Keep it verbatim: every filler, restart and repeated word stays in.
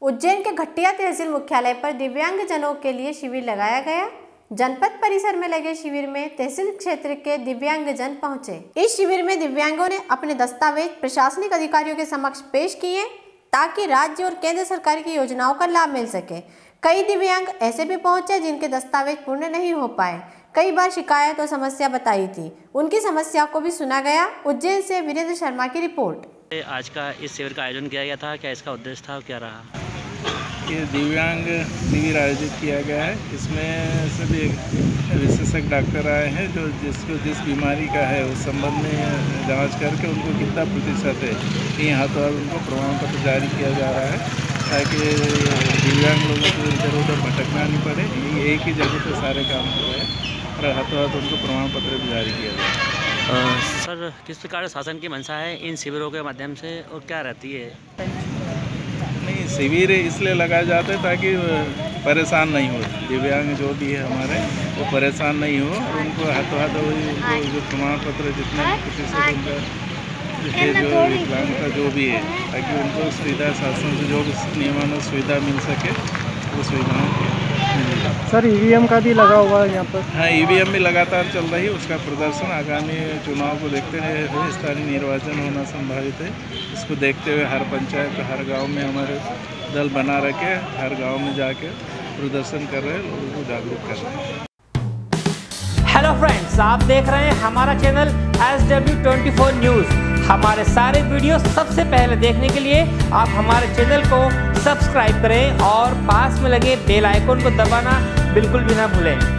उज्जैन के घटिया तहसील मुख्यालय पर दिव्यांगजनों के लिए शिविर लगाया गया। जनपद परिसर में लगे शिविर में तहसील क्षेत्र के दिव्यांगजन पहुंचे। इस शिविर में दिव्यांगों ने अपने दस्तावेज प्रशासनिक अधिकारियों के समक्ष पेश किए ताकि राज्य और केंद्र सरकार की योजनाओं का लाभ मिल सके। कई दिव्यांग ऐसे भी पहुंचे जिनके दस्तावेज पूर्ण नहीं हो पाए। कई बार शिकायत और समस्या बताई थी, उनकी समस्या को भी सुना गया। उज्जैन से वीरेंद्र शर्मा की रिपोर्ट। आज का इस शिविर का आयोजन किया गया था, क्या इसका उद्देश्य था, क्या रहा? ये दिव्यांग शिविर आयोजित किया गया है। इसमें सभी विशेषज्ञ डॉक्टर आए हैं जो जिसको जिस बीमारी का है उस संबंध में जांच करके उनको कितना प्रतिशत है इन हाथों हाथ उनको प्रमाण पत्र जारी किया जा रहा है ताकि दिव्यांग लोगों को इधर उधर भटकना नहीं पड़े। ये एक ही जगह पर सारे काम हो रहे हैं और हाथों हाथ उनको प्रमाण पत्र भी जारी किया जाए। सर, किस प्रकार शासन की मंशा है इन शिविरों के माध्यम से और क्या रहती है? नहीं, शिविर इसलिए लगाए जाते हैं ताकि परेशान नहीं हो, दिव्यांग जो भी है हमारे वो परेशान नहीं हो और उनको हाथों हाथ वही उनको जो प्रमाण पत्र जितना प्रतिशत उनका जो विकलांगता जो भी है ताकि उनको सुविधा शासन से जो नियमानुसार सुविधा मिल सके वो सुविधाएँ। सर, ईवीएम का भी लगा हुआ है यहाँ पर? हाँ, ईवीएम भी लगातार चल रही है। उसका प्रदर्शन आगामी चुनाव को देखते हुए स्थानीय निर्वाचन होना संभावित है। इसको देखते हुए हर पंचायत हर गांव में हमारे दल बना रखे हर गांव में जाके प्रदर्शन कर रहे हैं, लोगों को जागरूक कर रहे हैं। हेलो फ्रेंड्स, आप देख रहे हैं हमारा channel S W twenty four news. हमारे सारे वीडियो सबसे पहले देखने के लिए आप हमारे चैनल को सब्सक्राइब करें और पास में लगे बेल आइकन को दबाना बिल्कुल भी ना भूलें।